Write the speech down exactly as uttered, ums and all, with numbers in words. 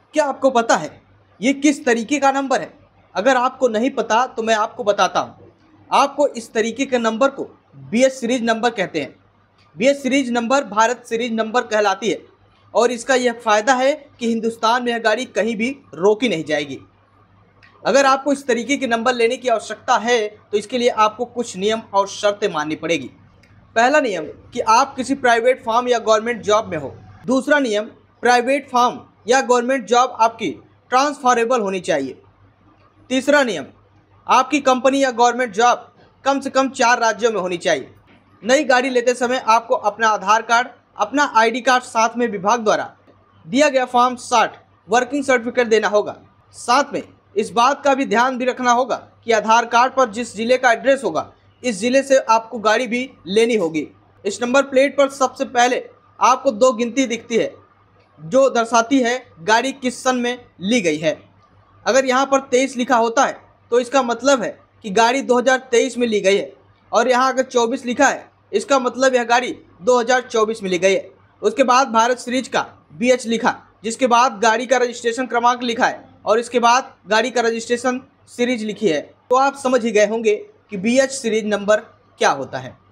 क्या आपको पता है ये किस तरीके का नंबर है? अगर आपको नहीं पता तो मैं आपको बताता हूँ। आपको इस तरीके के नंबर को बी एच सीरीज नंबर कहते हैं। बी एच सीरीज नंबर भारत सीरीज नंबर कहलाती है और इसका यह फ़ायदा है कि हिंदुस्तान में यह गाड़ी कहीं भी रोकी नहीं जाएगी। अगर आपको इस तरीके के नंबर लेने की आवश्यकता है तो इसके लिए आपको कुछ नियम और शर्तें माननी पड़ेगी। पहला नियम कि आप किसी प्राइवेट फार्म या गवर्नमेंट जॉब में हो। दूसरा नियम, प्राइवेट फार्म या गवर्नमेंट जॉब आपकी ट्रांसफरेबल होनी चाहिए। तीसरा नियम, आपकी कंपनी या गवर्नमेंट जॉब कम से कम चार राज्यों में होनी चाहिए। नई गाड़ी लेते समय आपको अपना आधार कार्ड, अपना आई डी कार्ड साथ में विभाग द्वारा दिया गया फॉर्म साठ वर्किंग सर्टिफिकेट देना होगा। साथ में इस बात का भी ध्यान भी रखना होगा कि आधार कार्ड पर जिस ज़िले का एड्रेस होगा इस ज़िले से आपको गाड़ी भी लेनी होगी। इस नंबर प्लेट पर सबसे पहले आपको दो गिनती दिखती है जो दर्शाती है गाड़ी किस सन में ली गई है। अगर यहाँ पर तेईस लिखा होता है तो इसका मतलब है कि गाड़ी दो हज़ार तेईस में ली गई है और यहाँ अगर चौबीस लिखा है इसका मतलब यह गाड़ी दो हज़ार चौबीस में ली गई है। उसके बाद भारत सीरीज का बी एच लिखा, जिसके बाद गाड़ी का रजिस्ट्रेशन क्रमांक लिखा है और इसके बाद गाड़ी का रजिस्ट्रेशन सीरीज लिखी है। तो आप समझ ही गए होंगे कि बी एच सीरीज नंबर क्या होता है।